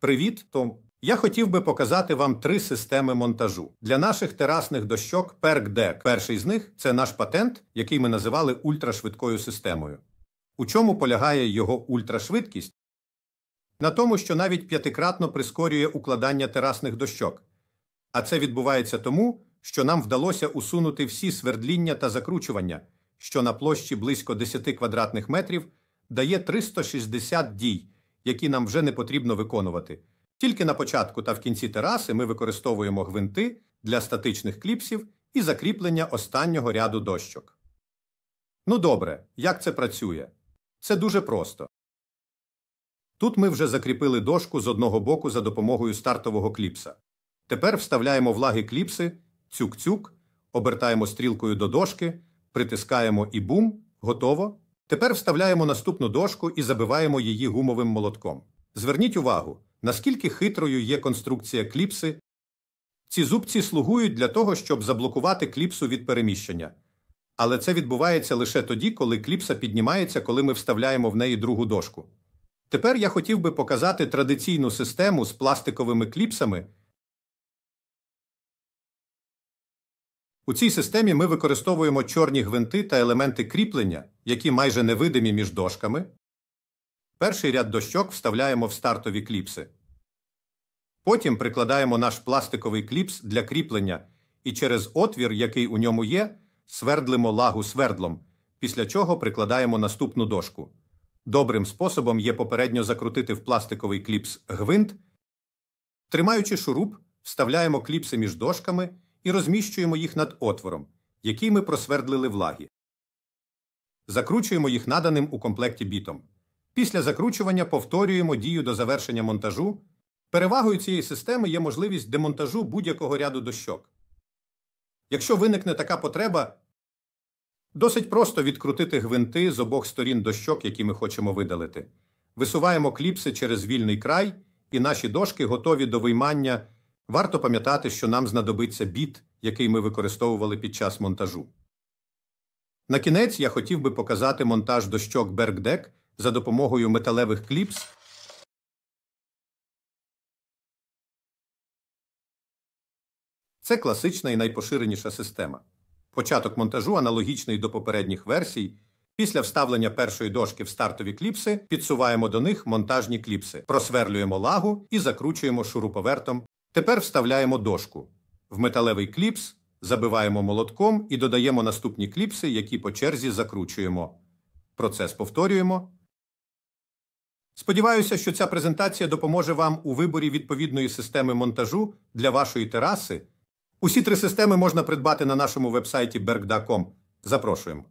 Привіт, Том! Я хотів би показати вам 3 системи монтажу. Для наших терасних дощок PerkDeck. Перший з них – це наш патент, який ми називали ультрашвидкою системою. У чому полягає його ультрашвидкість? На тому, що навіть 5-кратно прискорює укладання терасних дощок. А це відбувається тому, що нам вдалося усунути всі свердління та закручування, що на площі близько 10 квадратних метрів дає 360 дій, які нам вже не потрібно виконувати. Тільки на початку та в кінці тераси ми використовуємо гвинти для статичних кліпсів і закріплення останнього ряду дощок. Ну добре, як це працює? Це дуже просто. Тут ми вже закріпили дошку з одного боку за допомогою стартового кліпса. Тепер вставляємо влаги кліпси, цюк-цюк, обертаємо стрілкою до дошки, притискаємо і бум, готово. Тепер вставляємо наступну дошку і забиваємо її гумовим молотком. Зверніть увагу, наскільки хитрою є конструкція кліпси. Ці зубці слугують для того, щоб заблокувати кліпсу від переміщення. Але це відбувається лише тоді, коли кліпса піднімається, коли ми вставляємо в неї другу дошку. Тепер я хотів би показати традиційну систему з пластиковими кліпсами. У цій системі ми використовуємо чорні гвинти та елементи кріплення, які майже невидимі між дошками. Перший ряд дощок вставляємо в стартові кліпси. Потім прикладаємо наш пластиковий кліпс для кріплення і через отвір, який у ньому є, свердлимо лагу свердлом, після чого прикладаємо наступну дошку. Добрим способом є попередньо закрутити в пластиковий кліпс гвинт. Тримаючи шуруп, вставляємо кліпси між дошками і розміщуємо їх над отвором, який ми просвердлили влагі. Закручуємо їх наданим у комплекті бітом. Після закручування повторюємо дію до завершення монтажу. Перевагою цієї системи є можливість демонтажу будь-якого ряду дощок. Якщо виникне така потреба, досить просто відкрутити гвинти з обох сторін дощок, які ми хочемо видалити. Висуваємо кліпси через вільний край, і наші дошки готові до виймання. Варто пам'ятати, що нам знадобиться біт, який ми використовували під час монтажу. На кінець я хотів би показати монтаж дощок PerkDeck за допомогою металевих кліпс. Це класична і найпоширеніша система. Початок монтажу аналогічний до попередніх версій. Після вставлення першої дошки в стартові кліпси підсуваємо до них монтажні кліпси, просверлюємо лагу і закручуємо шуруповертом. Тепер вставляємо дошку в металевий кліпс, забиваємо молотком і додаємо наступні кліпси, які по черзі закручуємо. Процес повторюємо. Сподіваюся, що ця презентація допоможе вам у виборі відповідної системи монтажу для вашої тераси. Усі 3 системи можна придбати на нашому вебсайті berkda.com. Запрошуємо!